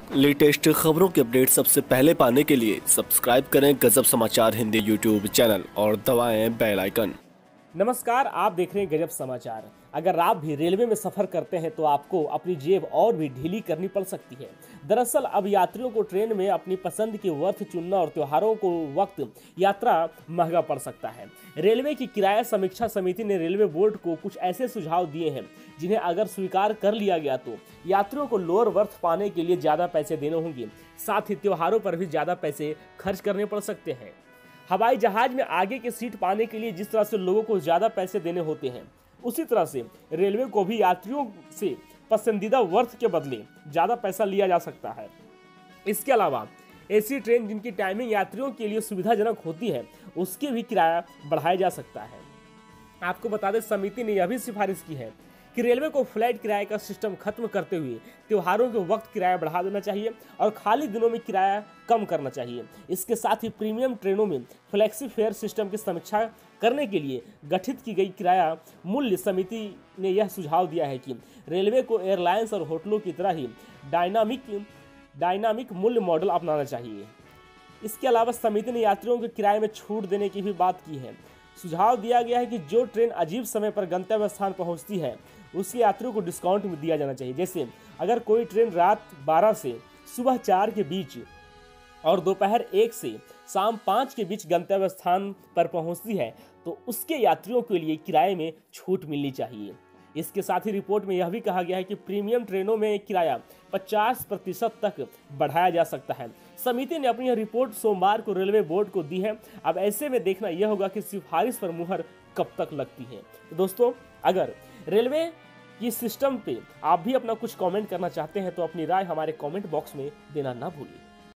Latest खबरों के update सबसे पहले पाने के लिए सब्सक्राइब करें गजब समाचार हिंदी यूट्यूब चैनल और दबाएं बेल आइकन। नमस्कार, आप देख रहे हैं गजब समाचार। अगर आप भी रेलवे में सफर करते हैं तो आपको अपनी जेब और भी ढीली करनी पड़ सकती है। दरअसल अब यात्रियों को ट्रेन में अपनी पसंद के वर्थ चुनना और त्योहारों को वक्त यात्रा महंगा पड़ सकता है। रेलवे की किराया समीक्षा समिति ने रेलवे बोर्ड को कुछ ऐसे सुझाव दिए हैं जिन्हें अगर स्वीकार कर लिया गया तो यात्रियों को लोअर वर्थ पाने के लिए ज्यादा पैसे देने होंगे, साथ ही त्योहारों पर भी ज्यादा पैसे खर्च करने पड़ सकते हैं। हवाई जहाज में आगे की सीट पाने के लिए जिस तरह से लोगों को ज्यादा पैसे देने होते हैं, उसी तरह से रेलवे को भी यात्रियों से पसंदीदा वर्थ के बदले ज्यादा पैसा लिया जा सकता है। इसके अलावा ऐसी ट्रेन जिनकी टाइमिंग यात्रियों के लिए सुविधाजनक होती है, उसके भी किराया बढ़ाया जा सकता है। आपको बता दें, समिति ने यह भी सिफारिश की है कि रेलवे को फ्लाइट किराए का सिस्टम खत्म करते हुए त्योहारों के वक्त किराया बढ़ा देना चाहिए और खाली दिनों में किराया कम करना चाहिए। इसके साथ ही प्रीमियम ट्रेनों में फ्लेक्सी फेयर सिस्टम की समीक्षा करने के लिए गठित की गई किराया मूल्य समिति ने यह सुझाव दिया है कि रेलवे को एयरलाइंस और होटलों की तरह ही डायनामिक मूल्य मॉडल अपनाना चाहिए। इसके अलावा समिति ने यात्रियों के किराए में छूट देने की भी बात की है। सुझाव दिया गया है कि जो ट्रेन अजीब समय पर गंतव्य स्थान पहुंचती है, उसके यात्रियों को डिस्काउंट भी दिया जाना चाहिए। जैसे अगर कोई ट्रेन रात 12 से सुबह 4 के बीच और दोपहर 1 से शाम 5 के बीच गंतव्य स्थान पर पहुंचती है, तो उसके यात्रियों के लिए किराए में छूट मिलनी चाहिए। इसके साथ ही रिपोर्ट में यह भी कहा गया है कि प्रीमियम ट्रेनों में किराया 50% तक बढ़ाया जा सकता है। समिति ने अपनी यह रिपोर्ट सोमवार को रेलवे बोर्ड को दी है। अब ऐसे में देखना यह होगा कि सिफारिश पर मुहर कब तक लगती है। तो दोस्तों, अगर रेलवे की सिस्टम पे आप भी अपना कुछ कमेंट करना चाहते हैं तो अपनी राय हमारे कमेंट बॉक्स में देना ना भूलिए।